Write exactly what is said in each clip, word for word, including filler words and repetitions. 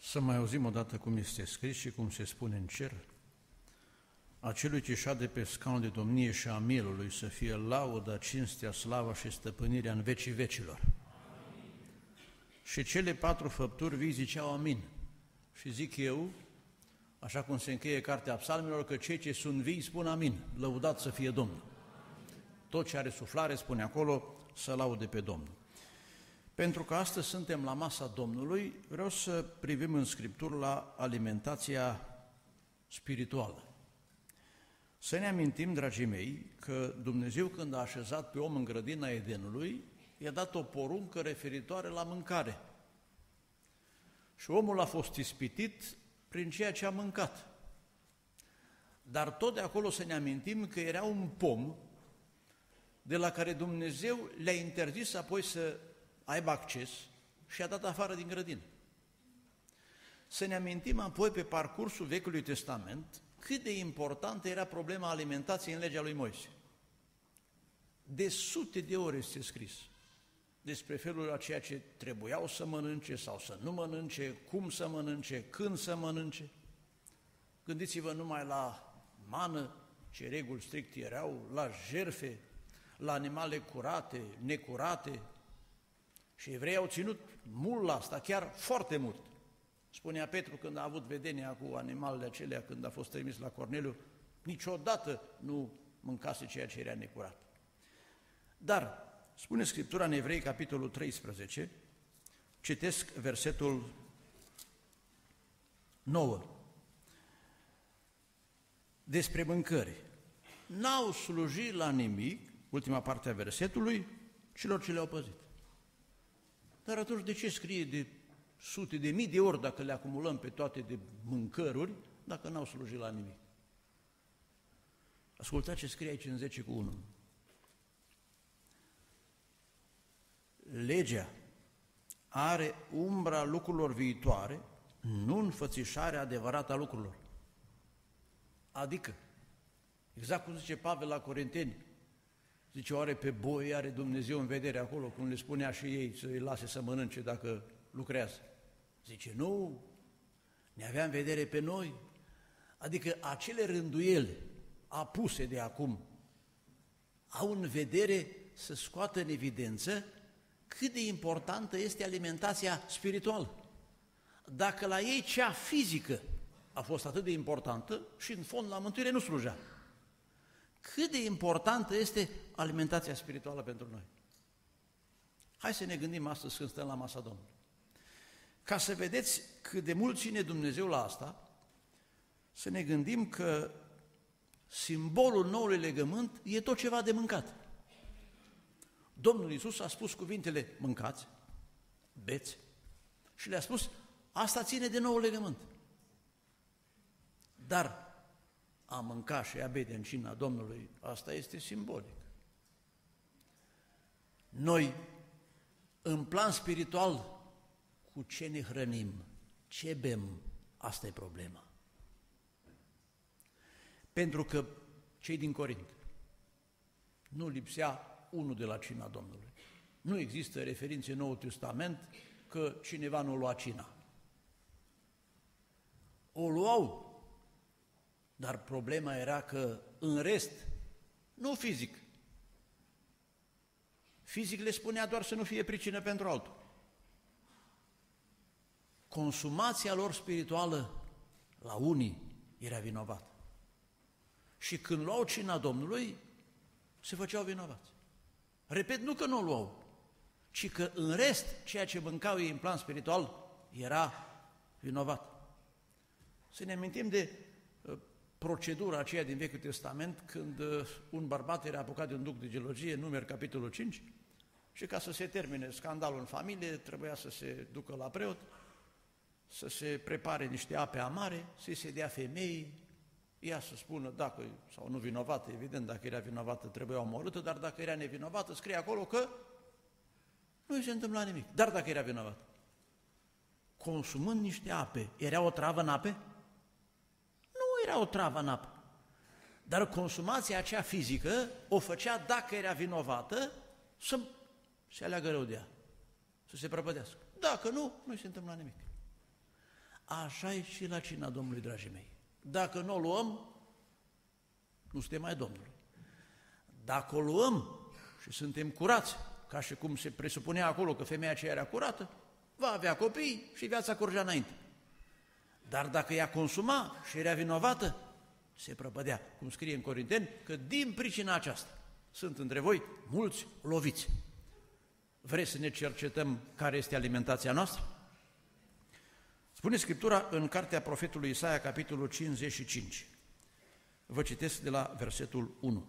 Să mai auzim odată cum este scris și cum se spune în cer. Acelui ce șade pe scaunul de domnie și a mielului să fie lauda, cinstea, slava și stăpânirea în vecii vecilor. Amin. Și cele patru făpturi vii ziceau amin. Și zic eu, așa cum se încheie cartea Psalmilor, că cei ce sunt vii spun amin, lăudat să fie Domnul. Tot ce are suflare, spune acolo, să laude pe Domnul. Pentru că astăzi suntem la masa Domnului, vreau să privim în Scriptură la alimentația spirituală. Să ne amintim, dragii mei, că Dumnezeu când a așezat pe om în grădina Edenului, i-a dat o poruncă referitoare la mâncare. Și omul a fost ispitit prin ceea ce a mâncat. Dar tot de acolo să ne amintim că era un pom de la care Dumnezeu le-a interzis apoi să aibă acces și a dat afară din grădină. Să ne amintim apoi pe parcursul Vechiului Testament cât de importantă era problema alimentației în legea lui Moise. De sute de ori este scris despre felul a ceea ce trebuiau să mănânce sau să nu mănânce, cum să mănânce, când să mănânce. Gândiți-vă numai la mană, ce reguli stricte erau, la jerfe, la animale curate, necurate. Și evreii au ținut mult la asta, chiar foarte mult. Spunea Petru când a avut vedenia cu animalele acelea, când a fost trimis la Corneliu, niciodată nu mâncase ceea ce era necurat. Dar, spune Scriptura în Evrei, capitolul treisprezece, citesc versetul nouă. Despre mâncări. N-au slujit la nimic, ultima parte a versetului, celor ce le-au păzit. Dar atunci de ce scrie de sute de mii de ori, dacă le acumulăm pe toate de mâncăruri, dacă n-au slujit la nimic? Ascultați ce scrie aici în zece cu unu. Legea are umbra lucrurilor viitoare, nu înfățișarea adevărată a lucrurilor. Adică, exact cum zice Pavel la Corinteni, zice, oare pe boi are Dumnezeu în vedere acolo, cum le spunea și ei, să îi lase să mănânce dacă lucrează? Zice, nu, ne avea în vedere pe noi. Adică acele rânduieli apuse de acum au în vedere să scoată în evidență cât de importantă este alimentația spirituală. Dacă la ei cea fizică a fost atât de importantă și în fond la mântuire nu slujea, cât de importantă este alimentația spirituală pentru noi. Hai să ne gândim astăzi când stăm la masa Domnului. Ca să vedeți cât de mult ține Dumnezeu la asta, să ne gândim că simbolul noului legământ e tot ceva de mâncat. Domnul Iisus a spus cuvintele mâncați, beți și le-a spus asta ține de noul legământ. Dar a mânca și a bea în cina Domnului, asta este simbolic. Noi, în plan spiritual, cu ce ne hrănim, ce bem, asta e problema. Pentru că cei din Corint nu lipsea unul de la cina Domnului. Nu există referințe în Noul Testament că cineva nu lua cina. O luau, dar problema era că în rest, nu fizic. Fizic le spunea doar să nu fie pricină pentru altul. Consumația lor spirituală la unii era vinovată. Și când luau cina Domnului, se făceau vinovați. Repet, nu că nu o luau, ci că în rest, ceea ce mâncau ei în plan spiritual era vinovat. Să ne amintim de procedura aceea din Vechiul Testament, când un bărbat era apucat de un duc de gelogie, Numeri, capitolul cinci, și ca să se termine scandalul în familie, trebuia să se ducă la preot, să se prepare niște ape amare, să-i se dea femeii, ea să spună dacă, sau nu vinovată, evident, dacă era vinovată trebuia omorâtă, dar dacă era nevinovată, scrie acolo că nu îi se întâmpla nimic. Dar dacă era vinovată, consumând niște ape, era o travă în ape? Nu era o travă în apă, dar consumația aceea fizică o făcea, dacă era vinovată, să se aleagă rău de ea, să se prăpădească. Dacă nu, nu se întâmpla nimic. Așa e și la cina Domnului, dragii mei. Dacă nu o luăm, nu suntem mai Domnului. Dacă o luăm și suntem curați, ca și cum se presupunea acolo că femeia aceea era curată, va avea copii și viața curgea înainte. Dar dacă ea consuma și era vinovată, se prăpădea, cum scrie în Corinteni, că din pricina aceasta sunt între voi mulți loviți. Vreți să ne cercetăm care este alimentația noastră? Spune Scriptura în cartea profetului Isaia, capitolul cincizeci și cinci. Vă citesc de la versetul unu.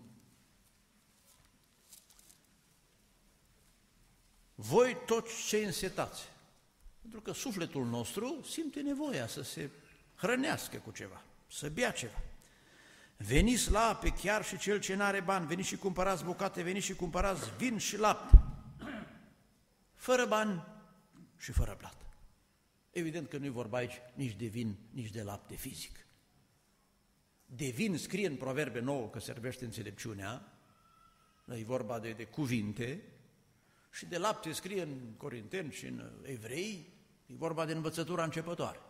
Voi toți cei însetați, pentru că sufletul nostru simte nevoia să se hrănească cu ceva, să bea ceva. Veniți la ape, chiar și cel ce n-are bani, veniți și cumpărați bucate, veniți și cumpărați vin și lapte, fără bani și fără plată. Evident că nu e vorba aici nici de vin, nici de lapte fizic. De vin scrie în Proverbe nouă că servește înțelepciunea, e vorba de, de cuvinte, și de lapte scrie în Corinteni și în Evrei, e vorba de învățătura începătoare.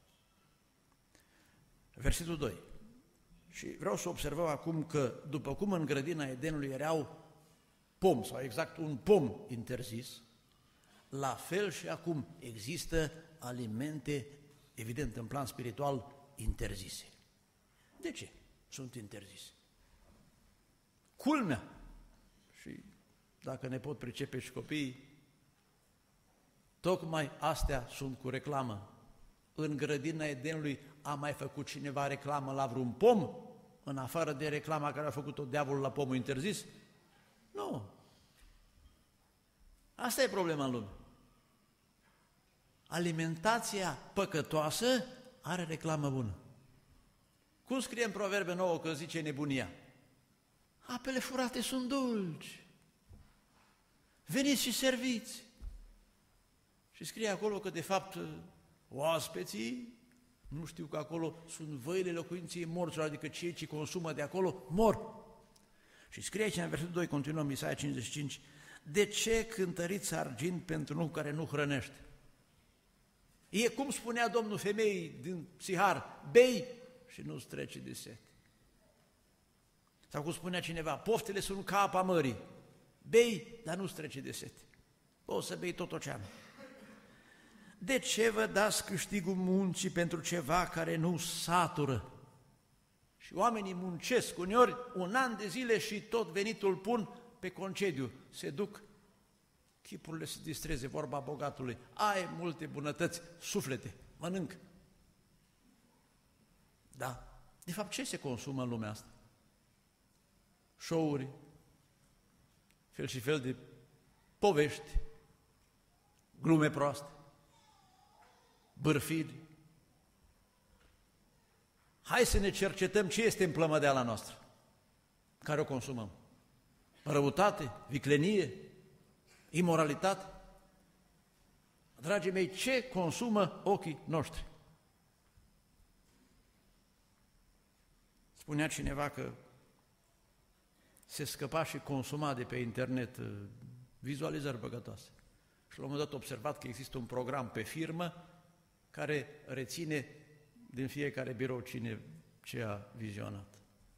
Versetul doi. Și vreau să observăm acum că, după cum în grădina Edenului erau pom, sau exact un pom interzis, la fel și acum există alimente, evident, în plan spiritual, interzise. De ce sunt interzise? Culmea, și dacă ne pot pricepe și copiii, tocmai astea sunt cu reclamă. În grădina Edenului a mai făcut cineva reclamă la vreun pom, în afară de reclama care a făcut-o diavolul la pomul interzis? Nu. Asta e problema în lume. Alimentația păcătoasă are reclamă bună. Cum scrie în Proverbe nouă că zice nebunia? Apele furate sunt dulci. Veniți și serviți. Și scrie acolo că de fapt oaspeții, nu știu că acolo sunt văile locuinței morților, adică cei ce consumă de acolo mor. Și scrie aici în versetul doi, continuăm, Isaia cincizeci și cinci, de ce cântăriți argint pentru unul care nu hrănește? E cum spunea Domnul femeii din Sihar, bei și nu-ți trece de sete. Sau cum spunea cineva, poftele sunt ca apa mării, bei, dar nu-ți trece de sete. O să bei tot oceanul. De ce vă dați câștigul muncii pentru ceva care nu satură? Și oamenii muncesc uneori un an de zile și tot venitul pun pe concediu. Se duc, chipurile se distreze, vorba bogatului. Ai multe bunătăți, suflete, mănânc. Da. De fapt, ce se consumă în lumea asta? Show-uri, fel și fel de povești, glume proaste, bârfiri. Hai să ne cercetăm ce este în plămădeala noastră, care o consumăm. Răutate, viclenie, imoralitate. Dragii mei, ce consumă ochii noștri? Spunea cineva că se scăpa și consuma de pe internet vizualizări păcătoase. Și la un moment dat observat că există un program pe firmă care reține din fiecare birou cine ce a vizionat.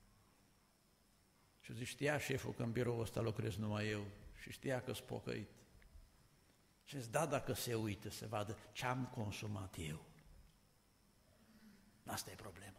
Și zice, știa șeful că în biroul ăsta lucrez numai eu și știa că-s pocăit. Și zice, da, dacă se uită să vadă ce am consumat eu. Asta e problema.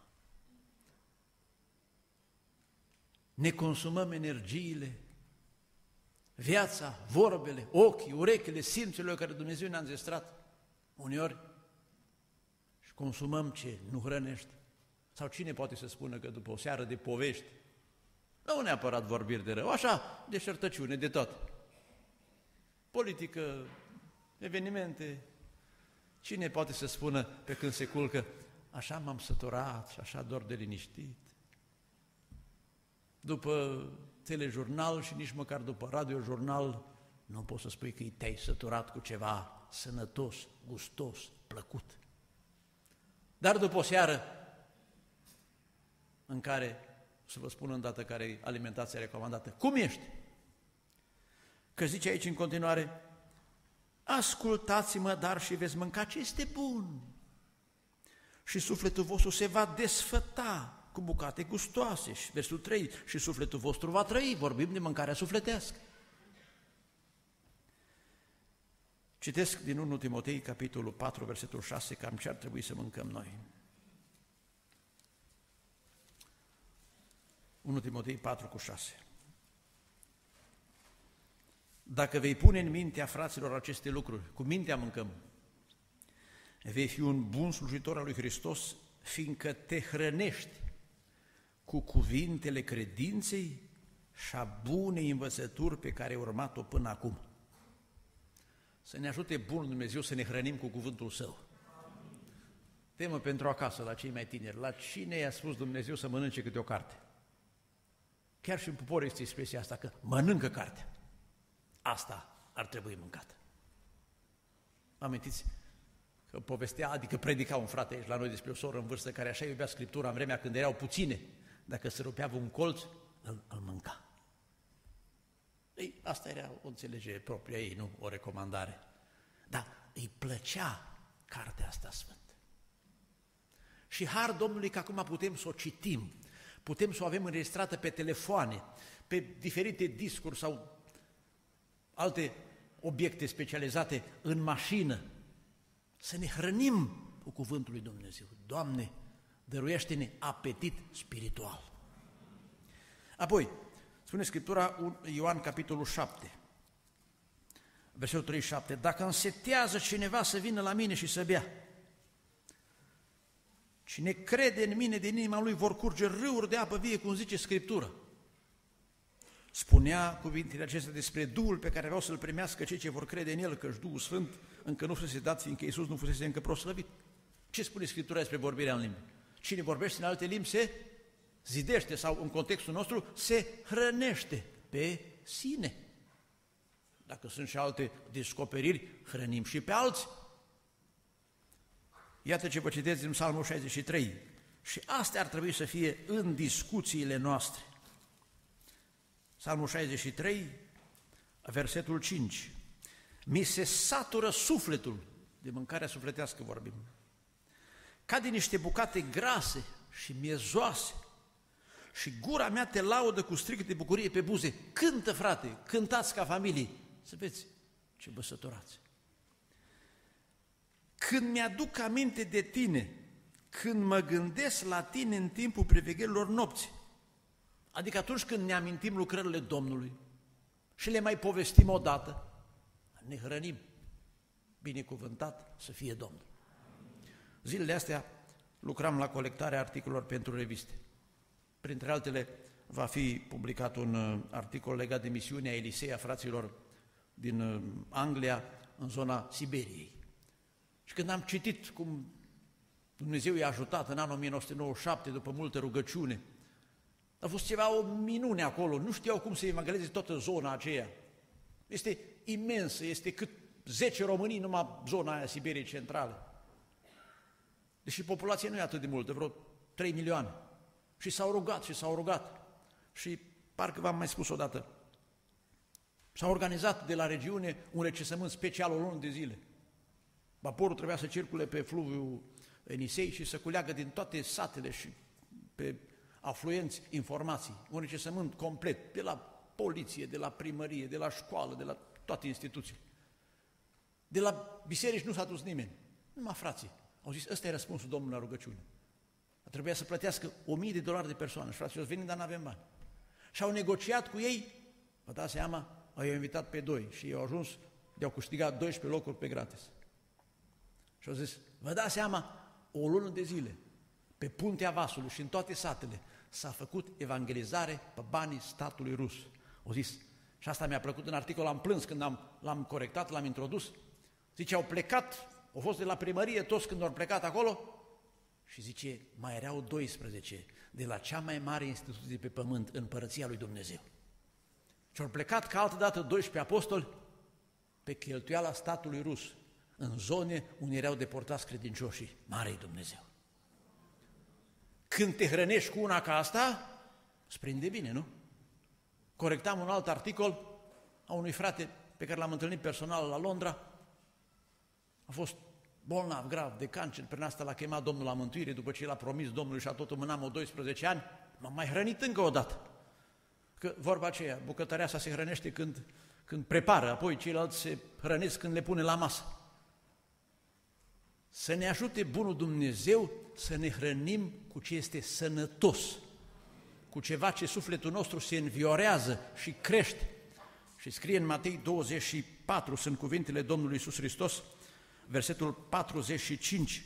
Ne consumăm energiile, viața, vorbele, ochii, urechile, simțurile care Dumnezeu ne-a înzestrat uneori și consumăm ce nu hrănește. Sau cine poate să spună că după o seară de povești, nu neapărat vorbiri de rău, așa, deșertăciune, de tot. Politică, evenimente, cine poate să spună pe când se culcă, așa m-am săturat și așa dor de liniștit. După telejurnal și nici măcar după radiojurnal, nu poți să spui că te-ai săturat cu ceva sănătos, gustos, plăcut. Dar după o seară în care, să vă spun îndată care e alimentația recomandată, cum ești? Că zice aici în continuare, ascultați-mă, dar și veți mânca ce este bun. și sufletul vostru se va desfăta cu bucate gustoase. Și versul trei, și sufletul vostru va trăi, vorbim de mâncarea sufletească. Citesc din întâi Timotei, capitolul patru, versetul șase, cam ce ar trebui să mâncăm noi. întâi Timotei patru cu șase. Dacă vei pune în mintea fraților aceste lucruri, cu mintea mâncăm, vei fi un bun slujitor al lui Hristos, fiindcă te hrănești cu cuvintele credinței și a bunei învățături pe care ai urmat-o până acum. Să ne ajute Bunul Dumnezeu să ne hrănim cu cuvântul Său. Temă pentru acasă, la cei mai tineri. La cine i-a spus Dumnezeu să mănânce câte o carte? Chiar și în popor este expresia asta, că mănâncă cartea. Asta ar trebui mâncată. Amintiți că povestea, adică predica un frate aici la noi despre o soră în vârstă care așa iubea Scriptura în vremea când erau puține. Dacă se rupea un colț, îl, îl mânca. Ei, asta era o înțelegere proprie a ei, nu o recomandare. Dar îi plăcea cartea asta sfântă. Și har Domnului că acum putem să o citim, putem să o avem înregistrată pe telefoane, pe diferite discuri sau alte obiecte specializate în mașină, să ne hrănim cu cuvântul lui Dumnezeu. Doamne, dăruiește-ne apetit spiritual. Apoi, spune Scriptura, Ioan, capitolul șapte, versetul treizeci și șapte, dacă însetează cineva să vină la mine și să bea, cine crede în mine, din inima lui vor curge râuri de apă vie, cum zice Scriptura. Spunea cuvintele acestea despre Duhul pe care vreau să-l primească cei ce vor crede în El, căci Duhul Sfânt încă nu fusese dat, fiindcă Iisus nu fusese încă proslăvit. Ce spune Scriptura despre vorbirea în limbi? Cine vorbește în alte limbi se zidește sau, în contextul nostru, se hrănește pe sine. Dacă sunt și alte descoperiri, hrănim și pe alții. Iată ce vă citesc din Psalmul șaizeci și trei. Și astea ar trebui să fie în discuțiile noastre. Psalmul șaizeci și trei, versetul cinci. Mi se satură sufletul, de mâncarea sufletească vorbim, ca din niște bucate grase și miezoase, și gura mea te laudă cu strigăt de bucurie pe buze. Cântă, frate, cântați ca familie, să vezi ce vă săturați. Când mi-aduc aminte de tine, când mă gândesc la tine în timpul privegherilor nopții, adică atunci când ne amintim lucrările Domnului și le mai povestim odată, ne hrănim. Binecuvântat să fie Domnul. Zilele astea lucram la colectarea articolelor pentru reviste. Printre altele, va fi publicat un articol legat de misiunea Elisei a fraților din Anglia, în zona Siberiei. Și când am citit cum Dumnezeu i-a ajutat în anul o mie nouă sute nouăzeci și șapte, după multă rugăciune, a fost ceva, o minune acolo, nu știau cum să evangelizeze toată zona aceea. Este imensă, este cât zece Românii numai zona aia Siberiei centrale. Deși populația nu e atât de multă, vreo trei milioane. Și s-au rugat și s-au rugat. Și parcă v-am mai spus odată, s-a organizat de la regiune un recensământ special o lună de zile. Vaporul trebuia să circule pe fluviul Enisei și să culeagă din toate satele și pe afluenți informații. Un recensământ complet, de la poliție, de la primărie, de la școală, de la toate instituțiile. De la biserici nu s-a dus nimeni, numai frații. Au zis, ăsta e răspunsul Domnului la rugăciune. Trebuia să plătească o mie de dolari de persoană și frații au venit, dar n-avem bani. Și au negociat cu ei, vă dați seama, au invitat pe doi și ei au ajuns, de-au câștigat doisprezece locuri pe gratis. Și au zis, vă dați seama, o lună de zile, pe puntea Vasului și în toate satele, s-a făcut evangelizare pe banii statului rus. Au zis, și asta mi-a plăcut în articol, am plâns când am, l-am corectat, l-am introdus. Zice, au plecat, au fost de la primărie, toți când au plecat acolo, și zice, mai erau doisprezece de la cea mai mare instituție de pe pământ, Împărăția lui Dumnezeu. Și au plecat ca altădată doisprezece apostoli pe cheltuiala statului rus, în zone unde erau deportați credincioșii Marei Dumnezeu. Când te hrănești cu una ca asta, îți prinde bine, nu? Corectam un alt articol a unui frate pe care l-am întâlnit personal la Londra. A fost bolnav grav de cancer, prin asta l-a chemat Domnul la mântuire, după ce l-a promis Domnului și a tot mânam doisprezece ani, m-am mai hrănit încă o dată. Că vorba aceea, bucătăreasa se hrănește când, când prepară, apoi ceilalți se hrănesc când le pune la masă. Să ne ajute bunul Dumnezeu să ne hrănim cu ce este sănătos, cu ceva ce sufletul nostru se înviorează și crește. Și scrie în Matei douăzeci și patru, sunt cuvintele Domnului Iisus Hristos, versetul patruzeci și cinci.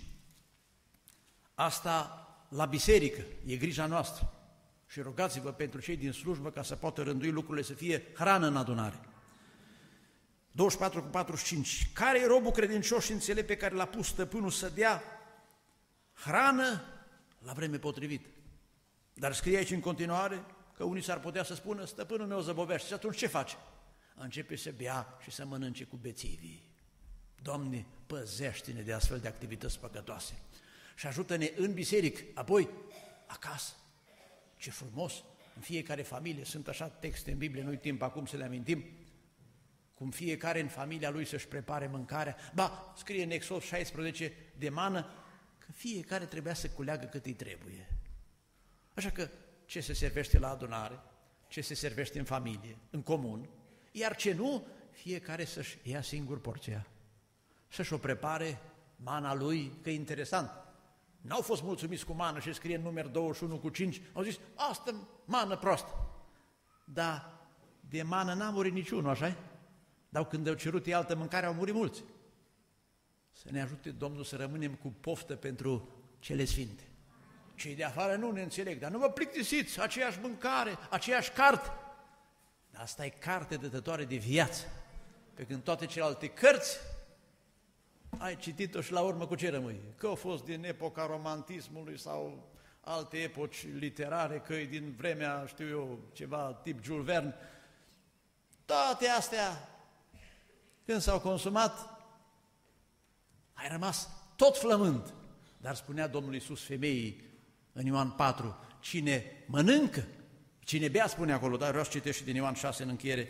Asta la biserică, e grija noastră. Și rugați-vă pentru cei din slujbă ca să poată rândui lucrurile să fie hrană în adunare. douăzeci și patru cu patruzeci și cinci. Care e robul credincios și înțelept pe care l-a pus stăpânul să dea hrană la vreme potrivită? Dar scrie aici în continuare că unii s-ar putea să spună, stăpânul meu zăbovește, și atunci ce face? Începe să bea și să mănânce cu bețivii. Doamne, păzește-ne de astfel de activități păcătoase și ajută-ne în biserică, apoi acasă. Ce frumos! În fiecare familie sunt așa texte în Biblie, nu-i timp acum să le amintim, cum fiecare în familia lui să-și prepare mâncarea. Ba, scrie în Exod șaisprezece de mană că fiecare trebuia să culeagă cât îi trebuie. Așa că ce se servește la adunare, ce se servește în familie, în comun, iar ce nu, fiecare să-și ia singur porția, să-și o prepare mana lui, că e interesant. N-au fost mulțumiți cu mană și scrie în Numeri douăzeci și unu cu cinci, au zis, asta mană proastă. Dar de mană n-a murit niciunul, așa-i? Dar când au cerut ei altă mâncare, au murit mulți. Să ne ajute Domnul să rămânem cu poftă pentru cele sfinte. Cei de afară nu ne înțeleg, dar nu vă plictisiți, aceeași mâncare, aceeași carte. Dar asta e carte dătătoare de viață. Pe când toate celelalte cărți, ai citit-o și la urmă cu ce rămâi? Că au fost din epoca romantismului sau alte epoci literare, că e din vremea, știu eu, ceva tip Jules Verne. Toate astea, când s-au consumat, ai rămas tot flămând. Dar spunea Domnul Iisus femeii în Ioan patru, cine mănâncă, cine bea, spune acolo, dar vreau să citesc și din Ioan șase în încheiere.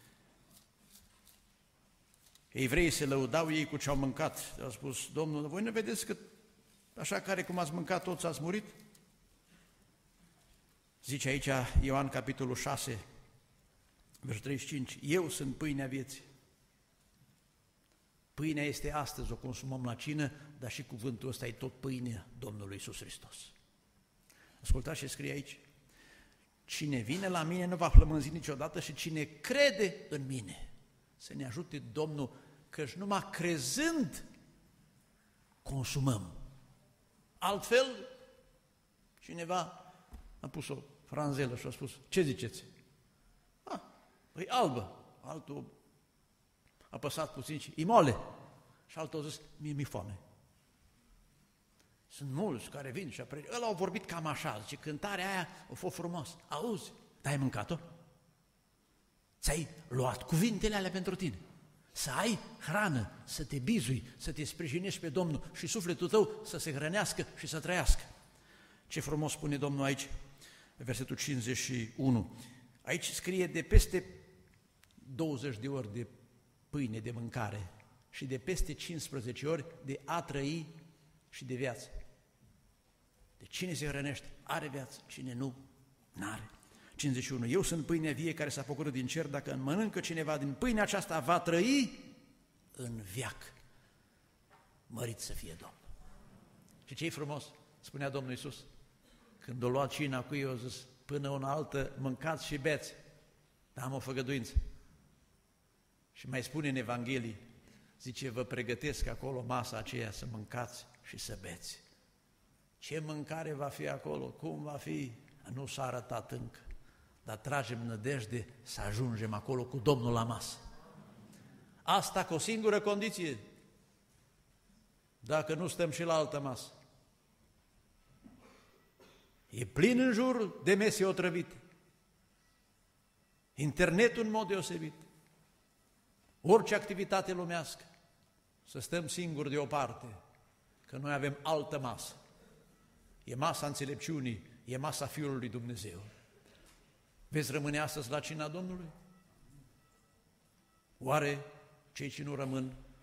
Evreii se lăudau ei cu ce au mâncat. Au spus, Domnul, voi nu vedeți că așa care cum ați mâncat toți ați murit? Zice aici Ioan capitolul șase, versetul treizeci și cinci, eu sunt pâinea vieții. Pâinea este astăzi, o consumăm la cină, dar și cuvântul ăsta e tot pâinea Domnului Iisus Hristos. Ascultați ce scrie aici. Cine vine la mine nu va flămânzi niciodată și cine crede în mine. Să ne ajute Domnul, căci numai crezând consumăm. Altfel, cineva a pus o franzelă și a spus, ce ziceți? Ah, e albă. Altul a apăsat puțin și, e mole. Și altul a zis, mie mi-e foame. Sunt mulți care vin și apreciază. Ăla au vorbit cam așa, zice, cântarea aia a fost frumos. Auzi, dar ai mâncat-o? Ți-ai luat cuvintele alea pentru tine. Să ai hrană, să te bizui, să te sprijinești pe Domnul și sufletul tău să se hrănească și să trăiască. Ce frumos spune Domnul aici, versetul cincizeci și unu. Aici scrie de peste douăzeci de ori de pâine, de mâncare și de peste cincisprezece ori de a trăi și de viață. De cine se hrănește, are viață, cine nu, n-are. cincizeci și unu. Eu sunt pâinea vie care s-a făcut din cer, dacă îmi mănâncă cineva din pâinea aceasta, va trăi în veac. Mărit să fie Domnul. Și ce-i frumos? Spunea Domnul Iisus, când o luat cina cu ei, o zis, până una altă, mâncați și beți, dar am o făgăduință. Și mai spune în Evanghelie, zice, vă pregătesc acolo masa aceea să mâncați și să beți. Ce mâncare va fi acolo? Cum va fi? Nu s-a arătat încă, dar tragem nădejde să ajungem acolo cu Domnul la masă. Asta cu o singură condiție, dacă nu stăm și la altă masă. E plin în jur de mese otrăvite, internetul în mod deosebit, orice activitate lumească, să stăm singuri deoparte, că noi avem altă masă. E masa înțelepciunii, e masa Fiului lui Dumnezeu. Veți rămâne astăzi la cina Domnului? Oare cei ce nu rămân,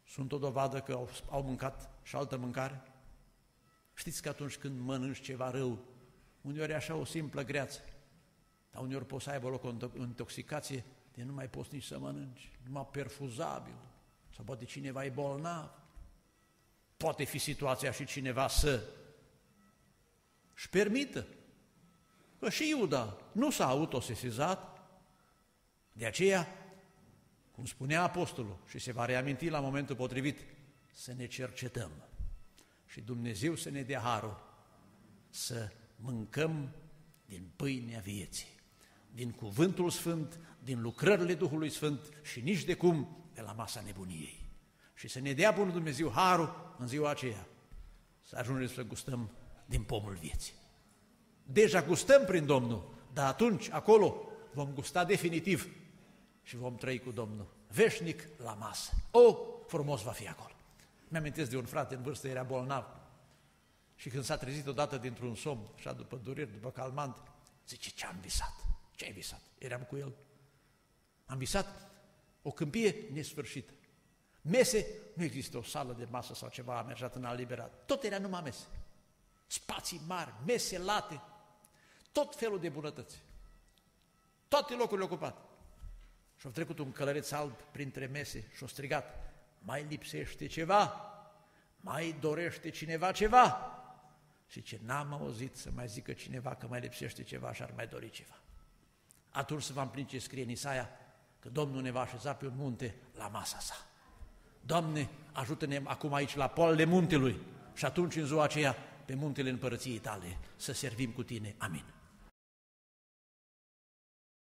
sunt o dovadă că au, au mâncat și altă mâncare? Știți că atunci când mănânci ceva rău, uneori e așa o simplă greață, dar uneori poți să aibă loc o intoxicație, de nu mai poți nici să mănânci, numai perfuzabil, sau poate cineva e bolnav, poate fi situația și cineva să își permită. Că și Iuda nu s-a autosesizat, de aceea, cum spunea apostolul, și se va reaminti la momentul potrivit, să ne cercetăm și Dumnezeu să ne dea harul să mâncăm din pâinea vieții, din cuvântul sfânt, din lucrările Duhului Sfânt și nici de cum de la masa nebuniei. Și să ne dea bunul Dumnezeu harul în ziua aceea, să ajungem să gustăm din pomul vieții. Deja gustăm prin Domnul, dar atunci, acolo, vom gusta definitiv și vom trăi cu Domnul, veșnic la masă. O, frumos va fi acolo! Mi-amintesc de un frate în vârstă, era bolnav, și când s-a trezit odată dintr-un somn, așa după dureri, după calmant, zice, ce-am visat? Ce ai visat? Eram cu el. Am visat o câmpie nesfârșită. Mese, nu există o sală de masă sau ceva amenajat în alt liberat. Tot era numai mese. Spații mari, mese late, tot felul de bunătăți. Toate locurile ocupate. Și-a trecut un călăreț alb printre mese și-a strigat, mai lipsește ceva? Mai dorește cineva ceva? Și ce n-am auzit să mai zică cineva că mai lipsește ceva și ar mai dori ceva. Atunci se va împlini ce scrie în Isaia, că Domnul ne va așeza pe un munte la masa sa. Doamne, ajută-ne acum aici la poalele muntelui și atunci în ziua aceea pe muntele împărăției Tale să servim cu Tine. Amin.